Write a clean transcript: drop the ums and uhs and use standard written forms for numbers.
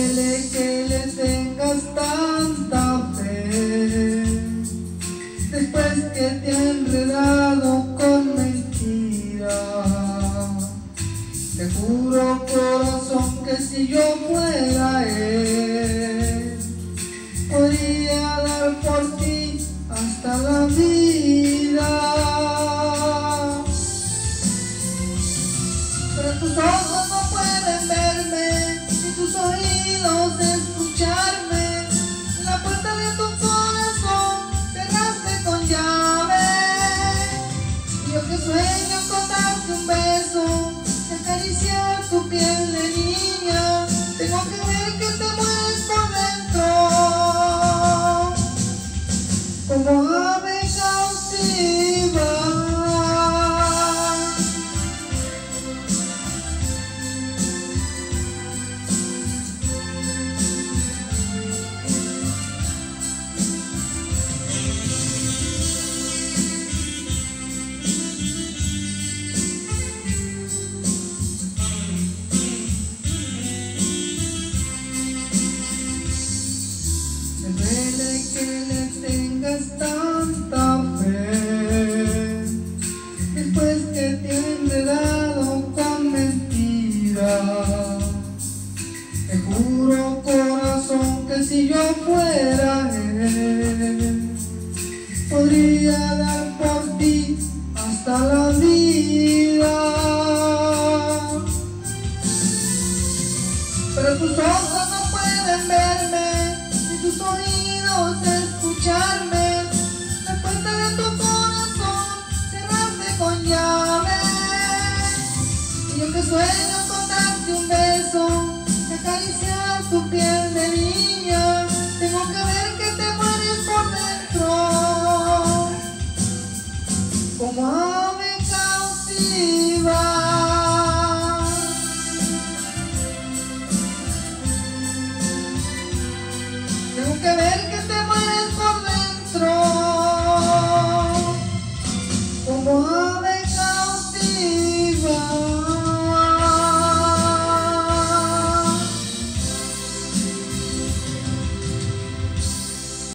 duele que le tengas tanta fe, después que te ha enredado con mentiras. Te juro, corazón, que si yo fuera él, podría dar por ti hasta la vida. Pero tus ojos no pueden verme, ni tus oídos escucharme. La puerta de tu corazón cerraste con llave. Y yo que sueño con darte un beso y acariciar tu piel de niña, tengo que ver que te mueres por dentro, como ave cautiva. Me duele que le tengas tanta fe, después que te he enredado con mentiras. Te juro, corazón, que si yo fuera él, podría dar por ti hasta la vida. Pero tus ojos no pueden verme, ni tus oídos escucharme. La puerta de tu corazón cerraste con llave. Y yo que sueño con darte un beso y acariciar tu piel de